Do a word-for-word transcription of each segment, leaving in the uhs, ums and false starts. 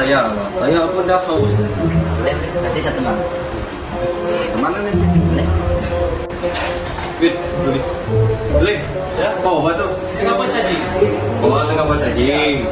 saya. Saya pun dah haus. Boleh, nanti saya teman. Kemana nih? Boleh. Wait, boleh. Boleh? Ya? Oh, apa tu? Tengah buat saji. Oh, tengah buat saji.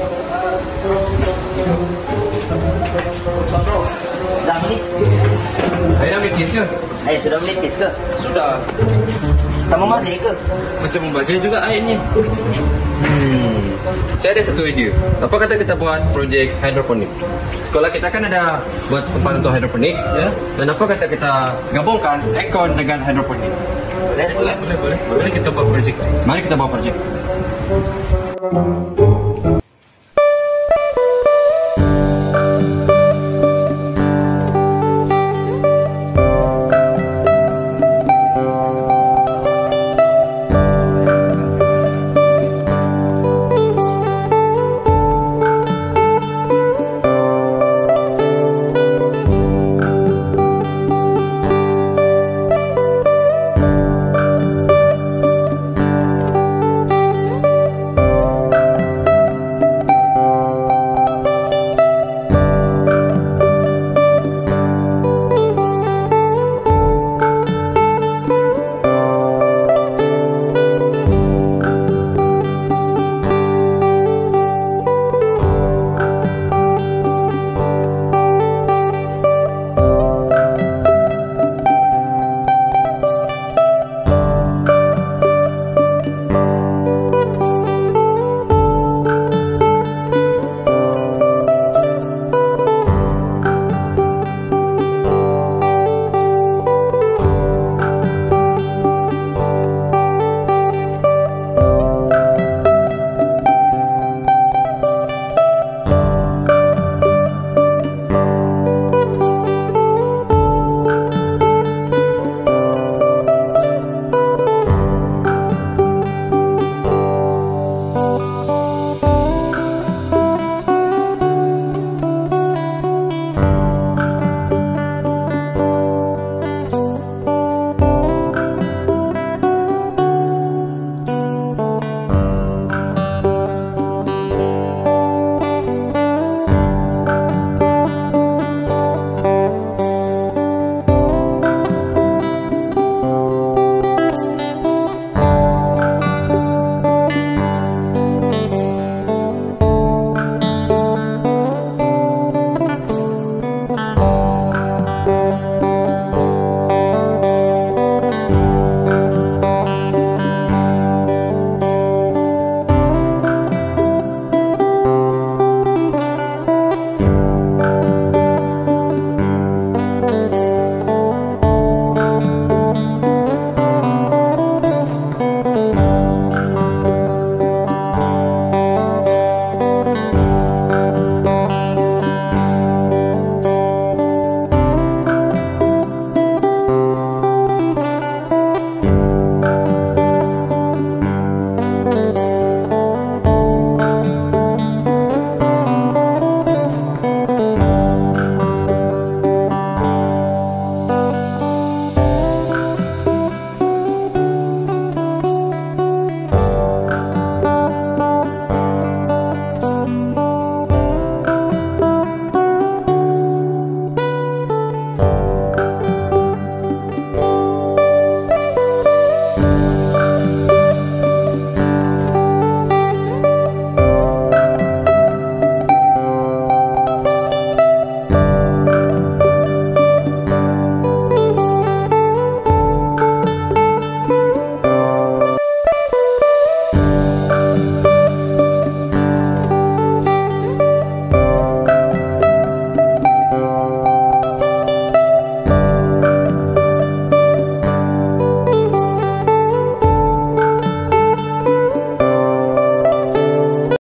Bro, dah menit. Saya dah menitis ke? Ayo, sudah menitis ke? Sudah. Tak memasih ke? Macam membazir juga airnya. Hmm. Saya ada satu idea. Apa kata kita buat projek hidroponik? Sekolah kita kan ada buat tempat untuk hidroponik. Ya. Dan apa kata kita gabungkan aircon dengan hidroponik? Boleh? Boleh, boleh, boleh. Boleh kita buat projek. Mari kita buat projek.